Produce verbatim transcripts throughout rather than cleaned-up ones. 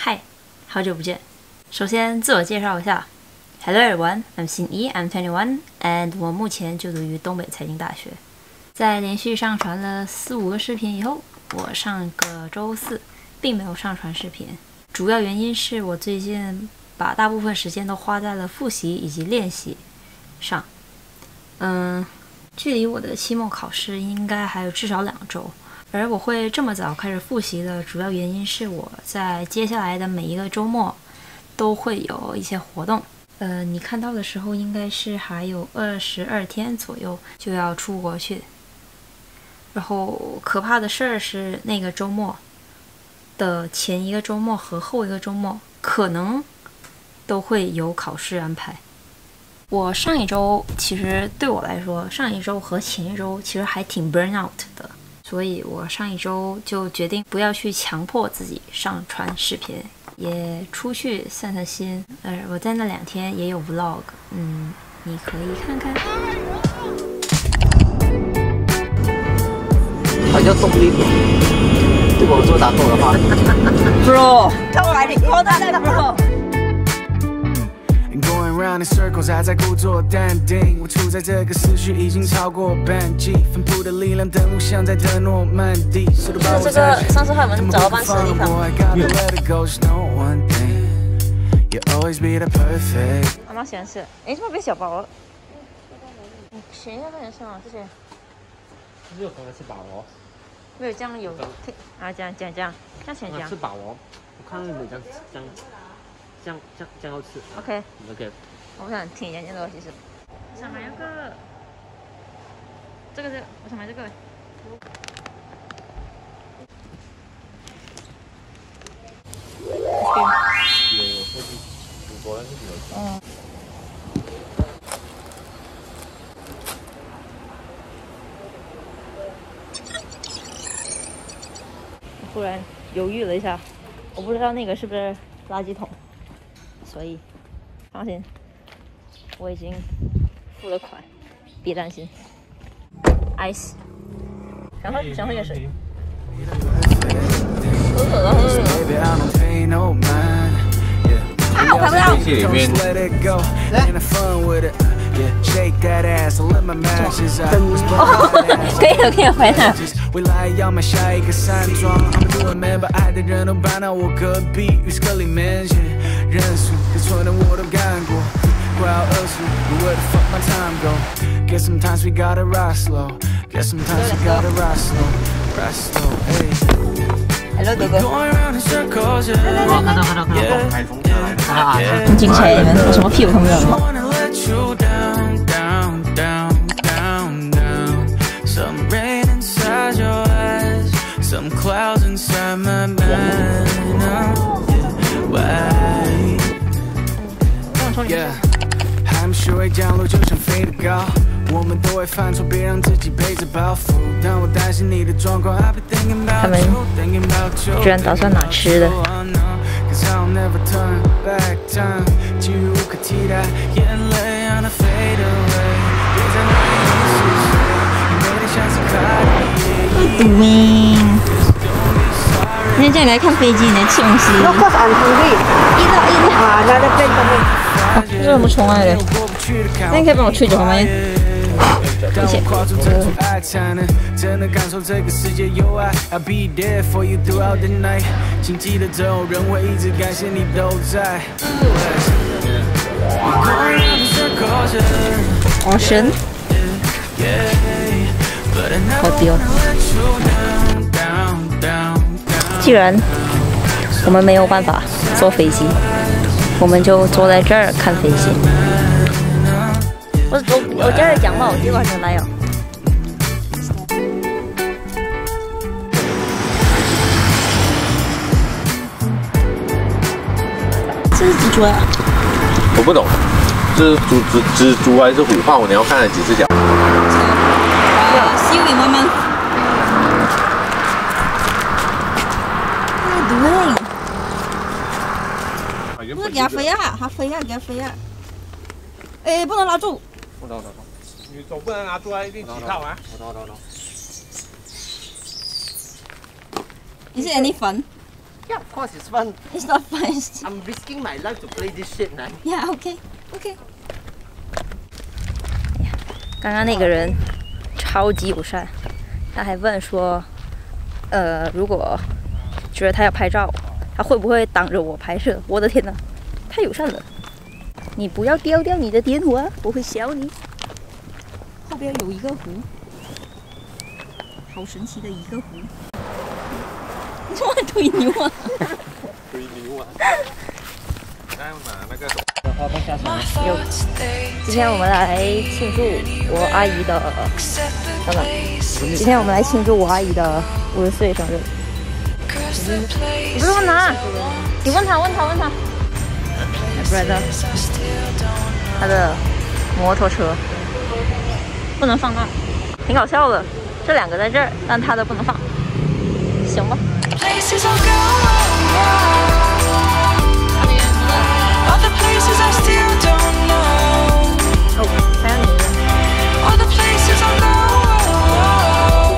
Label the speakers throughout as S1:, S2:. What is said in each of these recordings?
S1: 嗨，好久不见。首先自我介绍一下 ，Hello everyone, I'm 新一 I'm twenty-one, and 我目前就读于东北财经大学。在连续上传了四五个视频以后，我上个周四并没有上传视频，主要原因是我最近把大部分时间都花在了复习以及练习上。嗯，距离我的期末考试应该还有至少两周。 而我会这么早开始复习的主要原因是我在接下来的每一个周末都会有一些活动。呃，你看到的时候应该是还有二十二天左右就要出国去。然后可怕的事儿是那个周末的前一个周末和后一个周末可能都会有考试安排。我上一周其实对我来说，上一周和前一周其实还挺 burnout 的。 所以我上一周就决定不要去强迫自己上传视频，也出去散散心。呃，我在那两天也有 vlog， 嗯，你可以看看。
S2: 他叫动力，如果说打错的话 ，Bro，
S3: 超来的，超大的 Bro。
S4: Round in circles， 还在故作淡定。我处在这个思绪已经超过半季，分布的力量等物像在德诺曼底。是
S3: 这个上次我们找到办事的地方。妈妈喜欢吃。哎，这么变小包了。你便宜那点是吗？这些。
S2: 没有刚才吃饱哦。
S3: 没有酱油。啊，这样这样这样，这样先这样。吃
S2: 饱哦。我看到你这样这样。 这样这样这样好吃。
S3: OK。
S2: OK。
S3: 我想挺研究的，其实。我想买那个，这个这个，我想买这个。嗯。我忽然犹豫了一下，我不知道那个是不是垃圾桶。 所以，放心，我已经付了款，别担心。ice， 然后然后也是，喝渴了喝渴了。啊，我看不到。
S2: 里面。
S3: 可以了，可以回来。
S4: 未来要买下一个山庄 ，I'm doing man， 把爱的人都搬到我隔壁浴室里面，认输，最蠢的我都干过，快要二十 ，Where the fuck my time go？ Guess sometimes we gotta ride slow， Guess sometimes we gotta ride slow，ride slow，Hello，
S3: 哥哥。
S2: 我看到看到看到，台风车来了啊！
S3: 很精彩，你们有什么屁股看不到吗？
S4: Some clouds inside my mind. Why? Yeah, 还没学会降落就想飞得高。我们都会犯错，别让自己背着包袱。当我担心你的状况 ，I've been thinking about you, thinking about you.
S3: 居然打算拿吃的。
S4: Cause I'll never turn back time. 机遇无可替代，眼泪让它 fade away. 别再怀疑你是谁，你美得像是卡地亚。
S3: 今天叫你来看飞机，你来吃东西。那个是安徽的，一到一到啊，那个飞的。这是什么虫来的？那你可以帮我吹走好吗？谢谢。真的感受这个世界有爱 ，I'll be there for you throughout the night。请记得总有人会一直感谢你都在。好深。好丢。 既然我们没有办法坐飞机，我们就坐在这儿看飞机。我我我这儿讲嘛，我这晚上来哦。这是蜘蛛呀？
S2: 我不懂，这是蜘蜘蜘蛛还是虎豹？你要看了几只脚？
S3: 啊，希望慢慢。 不是给它飞啊，它飞啊，给它飞啊！哎，不能拉住。
S2: 不能，不能，你手不能拿出来，一定起泡啊！我懂，懂，懂。
S3: 你是你粉？
S5: Yeah, of course it's fun.
S3: It's not fun. It's...
S5: I'm risking my life to play this shit, man.
S3: Yeah, okay, okay.
S1: 刚刚那个人超级友善，他还问说，呃，如果觉得他要拍照，他会不会挡着我拍摄？我的天哪，太友善了！你不要丢掉你的电话，我会笑你。
S3: 后边有一个湖，好神奇的一个湖。你怎么推牛啊？
S2: 推牛啊！ได้มา那个。
S1: 有，今天我们来庆祝我阿姨的，等等，今天我们来庆祝我阿姨的五十岁生日。你不是问他？你问他，问他，问他。不知道。他的摩托车不能放那，挺搞笑的。这两个在这儿，但他的不能放。行吧。
S4: Other places I still don't know.
S1: 哦，还有你的。
S4: Other places I know.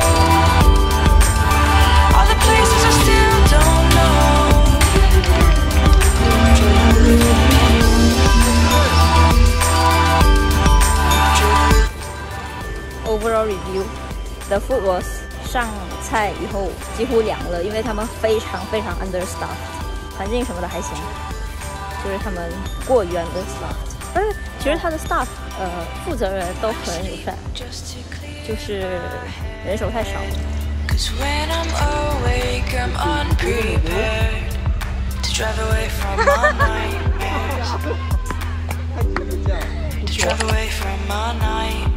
S4: Other places I still don't know.
S1: Overall review, the food was 上菜以后几乎凉了，因为他们非常非常 understaffed， 环境什么的还行。 就是他们过于 understaffed， 但是其实他的 staff 呃负责人都很友善，就是人手太少了。
S4: Cause when I'm awake, I'm unprepared to drive away from my nightmares. To drive away from my nightmares.